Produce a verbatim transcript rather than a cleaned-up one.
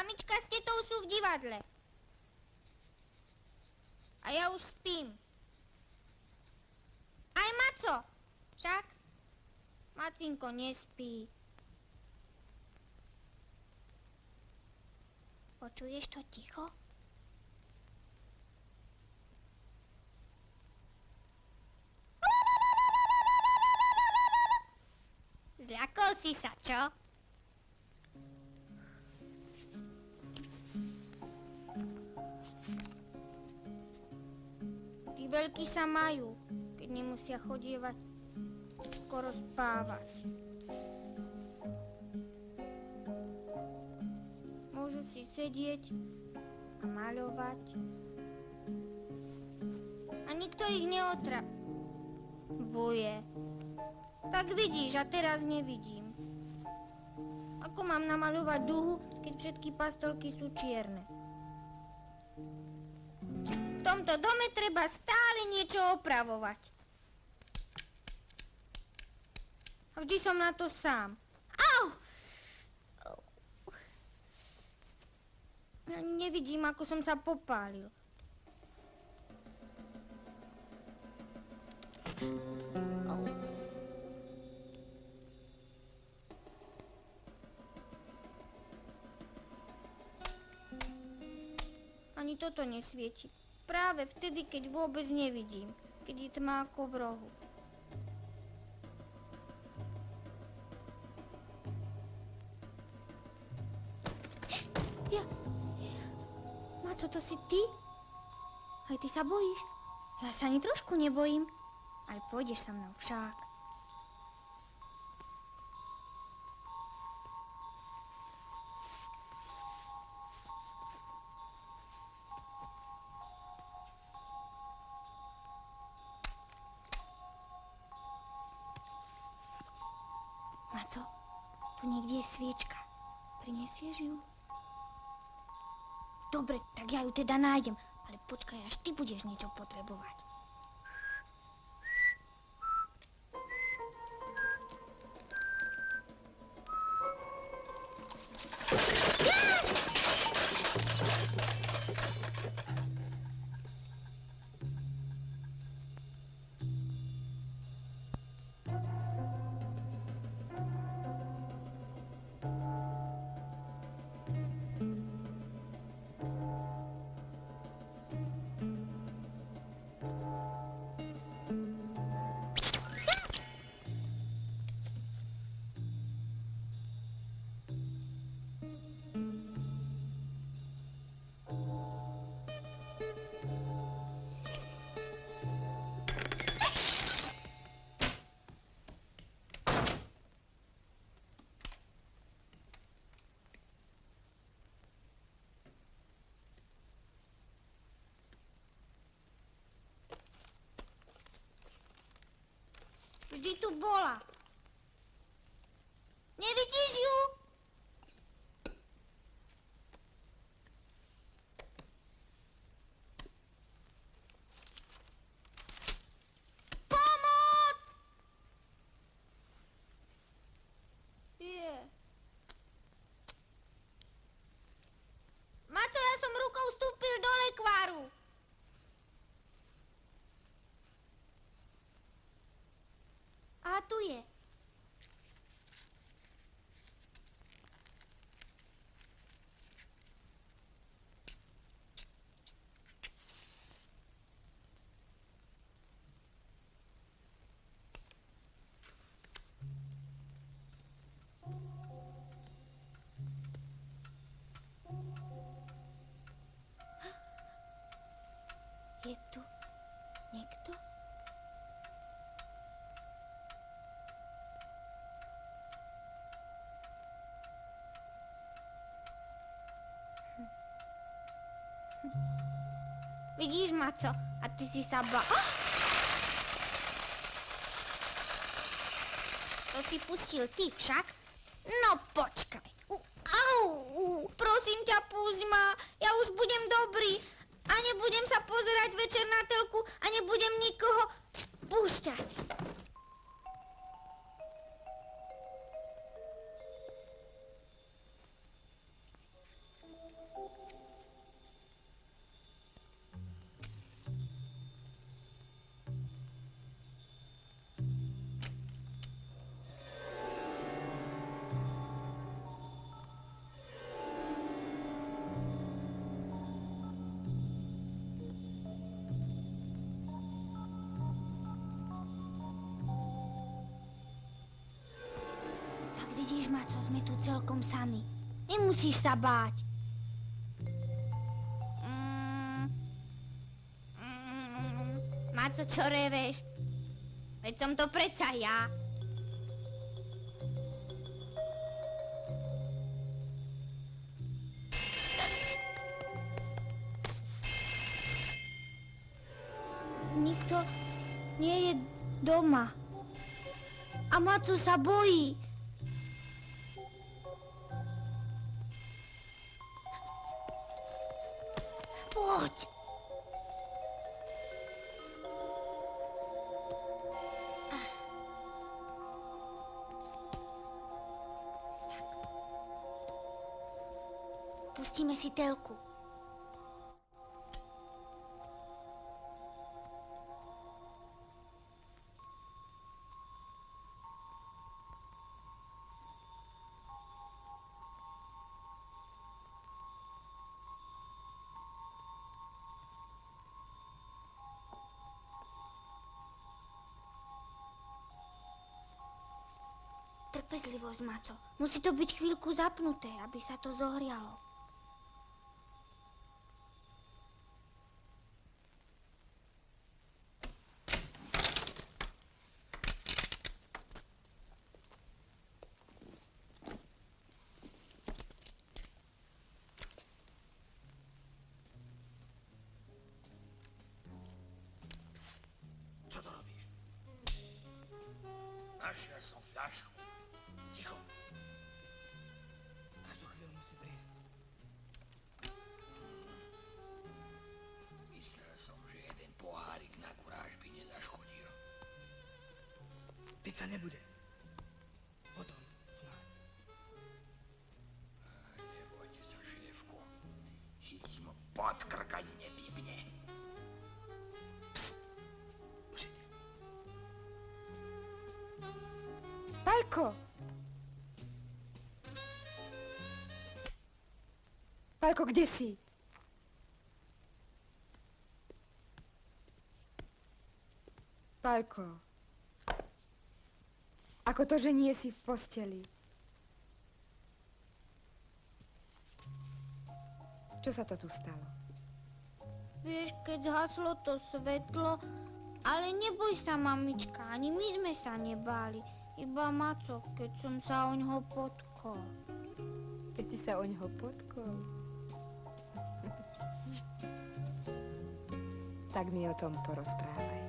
Mamička s tetou sú v divadle. A ja už spím. Aj Maco. Však? Macinko nespí. Počuješ to ticho? Zľakol si sa, čo? Tí veľkí sa majú, keď nemusia chodievať skoro spávať. Môžu si sedieť a maľovať. A nikto ich neotravuje. Tak vidíš, a teraz nevidím. Ako mám namaľovať duhu, keď všetky pastelky sú čierne? V tomto dome treba stále niečo opravovať. A vždy som na to sám. Au! Ani nevidím, ako som sa popálil. Au. Ani toto nesvieti. Práve vtedy, keď vôbec nevidím. Keď je tma ako v rohu. Ja... Maco, to si ty? Aj ty sa bojíš? Ja sa ani trošku nebojím. Ale pôjdeš so mnou však. Maco, tu niekde je sviečka. Prinesieš ju? Dobre, tak ja ju teda nájdem. Ale počkaj, až ty budeš niečo potrebovať. Vždy tu bola. Nevidíš ju? Pomoc! Je. Maco, ja som rukou vstúpil do lekváru. A tu je. Je tu niekto? Vidíš, Maco, a ty si sa ba... Oh! To si pustil ty však? No počkaj. Uh, au, uh, prosím ťa, pusť ma. Ja už budem dobrý. A nebudem sa pozerať večer na telku a nebudem nikoho púšťať. Maco, sme tu celkom sami. Nemusíš sa báť. Mm. Mm. Maco, čo reveš? Veď som to predsa ja. Nikto nie je doma. A Maco sa bojí. Poď. Pustíme si telku. Trpezlivosť, Maco. Musí to byť chvíľku zapnuté, aby sa to zohrialo. Čo to robíš? Našiel som fľašku. Ticho. Každú chvíľu musí prísť. Myslel som, že jeden pohárik na kuráž by nezaškodil. Piť sa nebude. Potom snáď. Nebojte sa, šéfko. Chytím pod krk ani nepípne. Psst. Užite. Paľko! Paľko, kde si? Paľko. Ako to, že nie si v posteli? Čo sa to tu stalo? Vieš, keď zhaslo to svetlo, ale neboj sa, mamička, ani my sme sa nebáli. Iba Maco, keď som sa oňho potkol. Keď ti sa oňho potkol? Tak mi o tom porozprávaj.